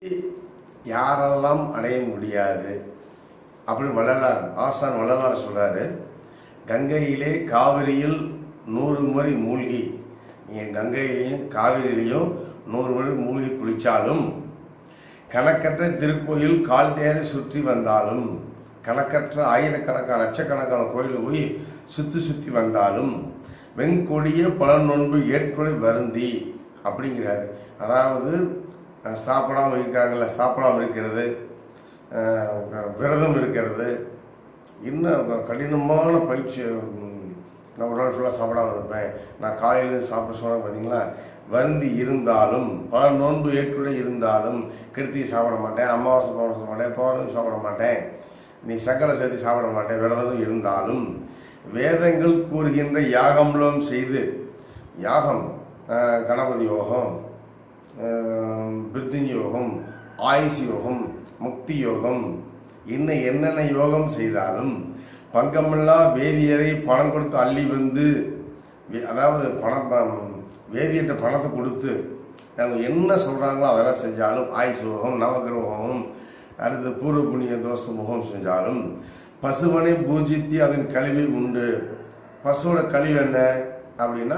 யாரெல்லாம் அடைய முடியாது அப்படி வள்ளலார் ஆசான் வள்ளலார் சொல்றாரு. கங்கையிலே காவிரியில் 100 முறை மூழ்கி, நீங்க கங்கையிலையும் காவிரியிலையும் 100 முறை மூழ்கி குளிச்சாலும், கணக்கற்ற திருக்கோயில் கால் தேரை சுற்றி வந்தாலும், கணக்கற்ற ஆயிரக்கணக்கான லட்சக்கணக்கான கோயில் போய் சுத்தி வந்தாலும், வெண்கொடிய பல நோன்பு ஏற்பட வருந்தி அப்படிங்கிறாரு. அதாவது சாப்பிடாம இருக்கிறாங்கல்ல, சாப்பிடாம இருக்கிறது, விரதம் இருக்கிறது, இன்னும் கடினமான பயிற்சி. நான் ஒரு நாள் ஃபுல்லாக சாப்பிடாம இருப்பேன், நான் காலையில் சாப்பிட சொன்னால் பார்த்தீங்களா, வருந்தி இருந்தாலும், பல நோன்பு ஏற்றுட இருந்தாலும், கிருத்தி சாப்பிட மாட்டேன், அமாவாசை சாப்பிட மாட்டேன், பௌர்ணமி சாப்பிட மாட்டேன், நீ சக்கரை சேர்த்து சாப்பிட மாட்டேன், விரதம் இருந்தாலும், வேதங்கள் கூறுகின்ற யாகம்லாம் செய்து, யாகம் கணபதி யோகம், பிருத்திங் யோகம், ஆயுஷ் யோகம், முக்தி யோகம், இன்னும் என்னென்ன யோகம் செய்தாலும், பங்கமில்லா வேதியரை பணம் கொடுத்து அள்ளி வந்து, அதாவது வேதியர்கிட்ட பணத்தை கொடுத்து அவங்க என்ன சொல்றாங்களோ அதெல்லாம் செஞ்சாலும், ஆயுஷ் யோகம், நவகிரகம், அடுத்து பூர்வ புண்ணிய தோஷ முகம் செஞ்சாலும், பசுவனை பூஜித்து அதன் கழிவு உண்டு. பசுவோட கழிவு என்ன அப்படின்னா,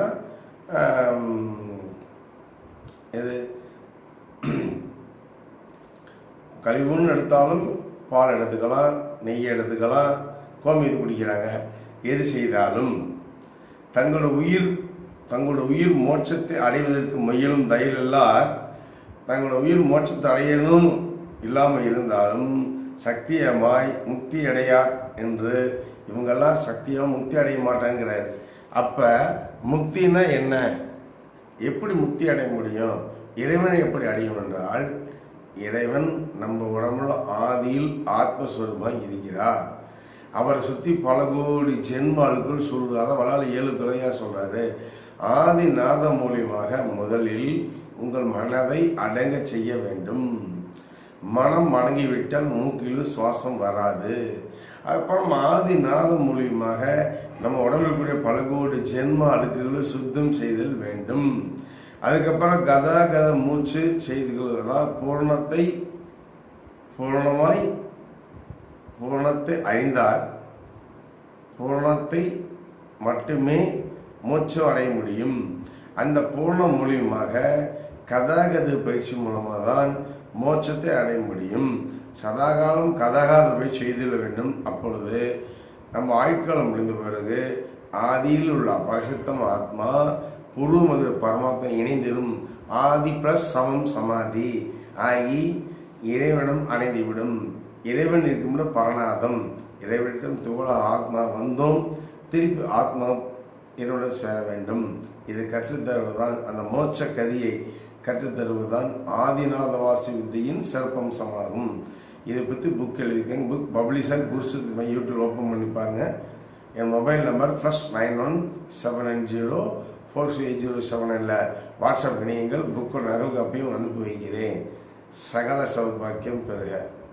எது கழிவுன்னு எடுத்தாலும் பால் எடுத்துக்கலாம், நெய் எடுத்துக்கலாம், கோமியத்தை குடிக்கிறாங்க. எது செய்தாலும் தங்களோட உயிர் மோட்சத்தை அடைவதற்கு முயலும் தயலெல்லாம், தங்களோட உயிர் மோட்சத்தை அடையணும் இல்லாமல் இருந்தாலும் சக்தியமாய் முக்தி அடையார் என்று இவங்கெல்லாம் சக்தியாக முக்தி அடைய மாட்டாங்கிறார். அப்ப முக்தினா என்ன, எப்படி முக்தி அடைய முடியும், இறைவனை எப்படி அடையும் என்றால், இறைவன் நம்ம உடம்புல ஆதியில் ஆத்மஸ்வரூபம் இருக்கிறார். அவரை சுற்றி பல கோடி ஜென்மாளுக்குள் சொல்லுது. அதை வளால 7 துறையா சொல்றாரு. ஆதிநாதம் மூலியமாக முதலில் உங்கள் மனதை அடங்க செய்ய வேண்டும். மனம் அடங்கிவிட்டால் மூக்கில் சுவாசம் வராது. அப்புறம் ஆதிநாதம் மூலியமாக நம்ம உடம்பில் கூடிய பல கோடி ஜென்ம அழுக்குகளை சுத்தம் செய்தல் வேண்டும். அதுக்கப்புறம் கத மூச்சு செய்துகள், அதாவது பூரணத்தை அறிந்தார், பூரணத்தை மட்டுமே மூச்சு அடைய முடியும். அந்த பூர்ணம் மூலியமாக கதாகத பயிற்சி மூலமாக தான் மோட்சத்தை அடைய முடியும். சதாகாலம் கதாகாத பயிற்சி செய்திட வேண்டும். அப்பொழுது நம்ம ஆயுட்காலம் முடிந்த பிறகு ஆதியில் உள்ள பரிசுத்தம் ஆத்மா புருமது பரமாத்மா இணைந்திடும். ஆதி பிளஸ் சமம் சமாதி ஆகி இறைவனம் அடைந்துவிடும். இறைவன் இருக்கும் பரநாதம், இறைவனிடம் துவள ஆத்மா வந்தோம், திருப்பி ஆத்மா இறைவனிடம் சேர வேண்டும். இதை கற்றுத்தருவதுதான், அந்த மோட்ச கதியை கற்றுத்தருவதுதான் ஆதிநாத வாசி வித்தையின் சிறப்பம்சமாகும். இதை பற்றி புக் எழுதியிருக்கேன். புக் பப்ளிஷர் குருசுத் யூடியூப் ஓப்பன் பண்ணி பாருங்க. என் மொபைல் நம்பர் +9179042807 வாட்ஸ்அப் இணையங்கள் புக்கு நகல் காப்பியும் அனுப்பி வைக்கிறேன். சகல சௌபாக்கியம் பெறுக.